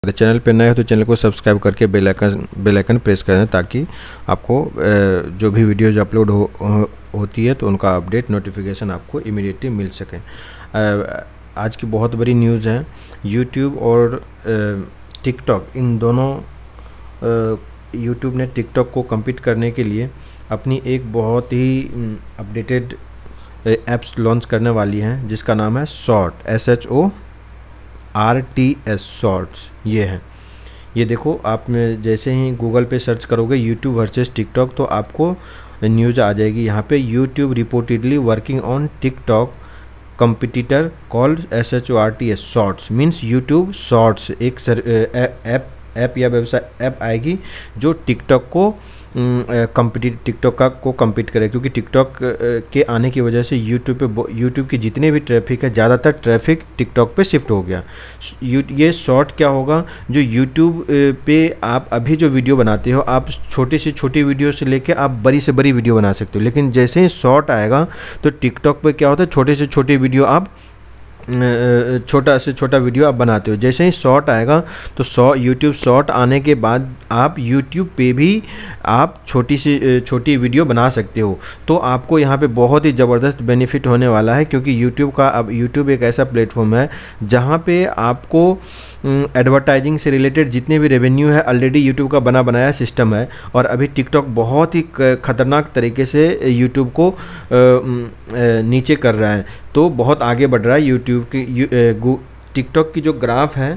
अगर चैनल पर नए हो तो चैनल को सब्सक्राइब करके बेल आइकन प्रेस कर दें ताकि आपको जो भी वीडियोज अपलोड होती है तो उनका अपडेट नोटिफिकेशन आपको इमीडिएटली मिल सके। आज की बहुत बड़ी न्यूज़ है, यूट्यूब और टिकटॉक, इन दोनों यूट्यूब ने टिकटॉक को कम्पीट करने के लिए अपनी एक बहुत ही अपडेटेड ऐप्स लॉन्च करने वाली हैं जिसका नाम है शॉर्ट, SHORTS शॉर्ट्स। ये है, ये देखो, आप में जैसे ही गूगल पे सर्च करोगे यूट्यूब वर्सेस टिकटॉक तो आपको न्यूज़ आ जाएगी। यहाँ पे YouTube reportedly working on TikTok competitor called SHORTS shorts, means YouTube shorts एक ऐप या वेबसाइट ऐप आएगी जो टिकटॉक को टिकटॉक को कम्पीट करे, क्योंकि टिकटॉक के आने की वजह से यूट्यूब की जितने भी ट्रैफिक है ज़्यादातर ट्रैफिक टिकटॉक पे शिफ्ट हो गया। ये शॉर्ट क्या होगा, जो यूट्यूब पे आप अभी जो वीडियो बनाते हो, आप छोटी से छोटी वीडियो से लेके आप बड़ी से बड़ी वीडियो बना सकते हो, लेकिन जैसे ही शॉर्ट आएगा तो टिकटॉक पे क्या होता है, छोटे से छोटी वीडियो आप छोटा से छोटा वीडियो आप बनाते हो। जैसे ही शॉर्ट आएगा तो यूट्यूब शॉर्ट आने के बाद आप यूट्यूब पे भी आप छोटी से छोटी वीडियो बना सकते हो। तो आपको यहाँ पे बहुत ही ज़बरदस्त बेनिफिट होने वाला है, क्योंकि अब यूट्यूब एक ऐसा प्लेटफॉर्म है जहाँ पे आपको एडवर्टाइजिंग से रिलेटेड जितने भी रेवेन्यू है ऑलरेडी यूट्यूब का बना बनाया सिस्टम है, और अभी टिकटॉक बहुत ही ख़तरनाक तरीके से यूट्यूब को नीचे कर रहा है, तो बहुत आगे बढ़ रहा है यूट्यूब की। टिकटॉक की जो ग्राफ है,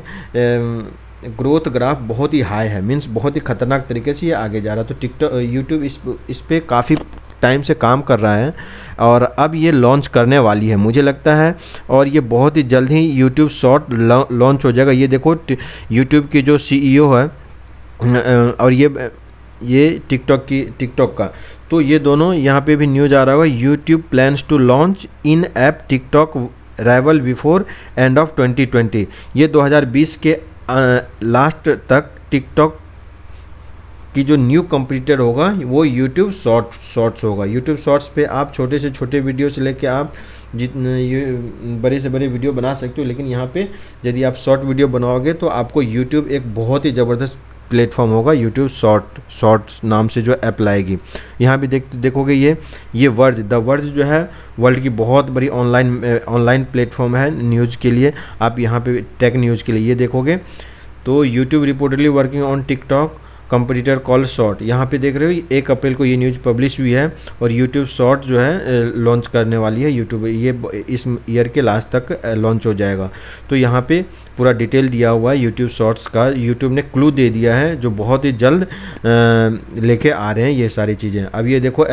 ग्रोथ ग्राफ बहुत ही हाई है, मीन्स बहुत ही ख़तरनाक तरीके से ये आगे जा रहा है। तो टिकटॉक यूट्यूब इस पे काफ़ी टाइम से काम कर रहा है और अब ये लॉन्च करने वाली है मुझे लगता है, और ये बहुत ही जल्द ही यूट्यूब शॉर्ट लॉन्च हो जाएगा। ये देखो, यूट्यूब की जो CEO है और ये टिकटॉक का, तो ये दोनों यहाँ पे भी न्यूज़ आ रहा होगा, YouTube plans to launch an app TikTok rival before end of 2020। ये 2020 के लास्ट तक टिकटॉक कि जो न्यू कंपटीटर होगा वो यूट्यूब शॉर्ट्स होगा। यूट्यूब शॉर्ट्स पे आप छोटे से छोटे वीडियो से लेके आप जितने बड़े से बड़े वीडियो बना सकते हो, लेकिन यहाँ पे यदि आप शॉर्ट वीडियो बनाओगे तो आपको यूट्यूब एक बहुत ही ज़बरदस्त प्लेटफॉर्म होगा, यूट्यूब शॉर्ट्स नाम से जो ऐप लाएगी। यहाँ भी देखोगे ये द वर्ज जो है वर्ल्ड की बहुत बड़ी ऑनलाइन प्लेटफॉर्म है न्यूज़ के लिए। आप यहाँ पे टेक न्यूज़ के लिए ये देखोगे तो YouTube reportedly working on TikTok competitor call short, यहाँ पे देख रहे हो 1 अप्रैल को ये न्यूज़ पब्लिश हुई है, और यूट्यूब शॉर्ट जो है लॉन्च करने वाली है यूट्यूब, ये इस ईयर के लास्ट तक लॉन्च हो जाएगा। तो यहाँ पे पूरा डिटेल दिया हुआ है यूट्यूब शॉर्ट्स का, यूट्यूब ने क्लू दे दिया है जो बहुत ही जल्द लेके आ रहे हैं ये सारी चीज़ें। अब ये देखो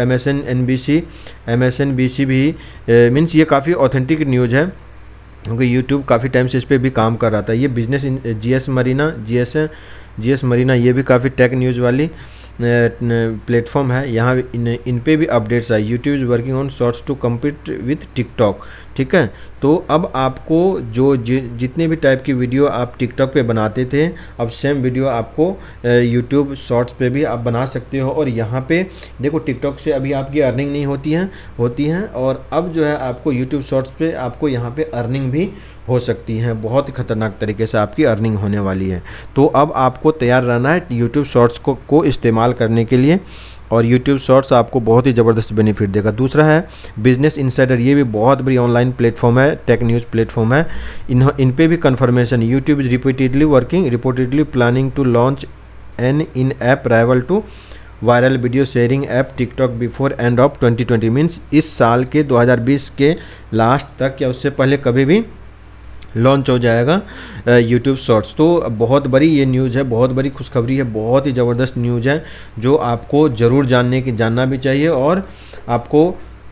MSNBC भी मीन्स ये काफ़ी ऑथेंटिक न्यूज़ है, क्योंकि यूट्यूब काफ़ी टाइम से इस पर भी काम कर रहा था। ये बिजनेस GS मरीना ये भी काफ़ी टेक न्यूज़ वाली प्लेटफॉर्म है। यहाँ इन पे भी अपडेट्स आए, YouTube is working on shorts to compete with TikTok. ठीक है, तो अब आपको जितने भी टाइप की वीडियो आप टिकटॉक पे बनाते थे, अब सेम वीडियो आपको यूट्यूब शॉर्ट्स पे भी आप बना सकते हो। और यहाँ पे देखो, टिकटॉक से अभी आपकी अर्निंग नहीं होती हैं और अब जो है आपको यूट्यूब शॉर्ट्स पे आपको यहाँ पे अर्निंग भी हो सकती है, बहुत ही खतरनाक तरीके से आपकी अर्निंग होने वाली है। तो अब आपको तैयार रहना है यूट्यूब शॉर्ट्स को इस्तेमाल करने के लिए, और यूट्यूब शॉर्ट्स आपको बहुत ही ज़बरदस्त बेनिफिट देगा। दूसरा है बिजनेस इनसाइडर, ये भी बहुत बड़ी ऑनलाइन प्लेटफॉर्म है, टेक न्यूज़ प्लेटफॉर्म है। इन पे भी confirmation, YouTube is reportedly planning to launch an in app rival to viral video sharing app TikTok before end of 2020, means इस साल के 2020 के लास्ट तक या उससे पहले कभी भी लॉन्च हो जाएगा यूट्यूब शॉर्ट्स। तो बहुत बड़ी ये न्यूज़ है, बहुत बड़ी खुशखबरी है, बहुत ही ज़बरदस्त न्यूज़ है जो आपको ज़रूर जानना भी चाहिए, और आपको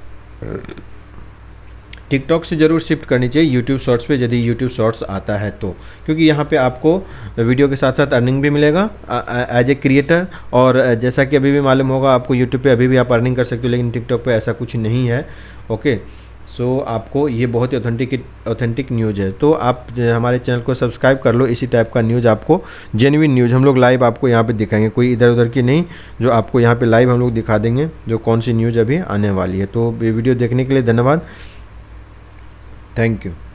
टिकटॉक से ज़रूर शिफ्ट करनी चाहिए यूट्यूब शॉर्ट्स पे यदि यूट्यूब शॉर्ट्स आता है तो, क्योंकि यहाँ पे आपको वीडियो के साथ साथ अर्निंग भी मिलेगा एज ए क्रिएटर। और जैसा कि अभी भी मालूम होगा आपको, यूट्यूब पे अभी भी आप अर्निंग कर सकते हो, लेकिन टिकटॉक पे ऐसा कुछ नहीं है। ओके, सो आपको ये बहुत ही ऑथेंटिक न्यूज़ है। तो आप हमारे चैनल को सब्सक्राइब कर लो, इसी टाइप का न्यूज़ आपको, जेन्युइन न्यूज़ हम लोग लाइव आपको यहाँ पे दिखाएंगे, कोई इधर उधर की नहीं, जो आपको यहाँ पे लाइव हम लोग दिखा देंगे जो कौन सी न्यूज़ अभी आने वाली है। तो वीडियो देखने के लिए धन्यवाद, थैंक यू।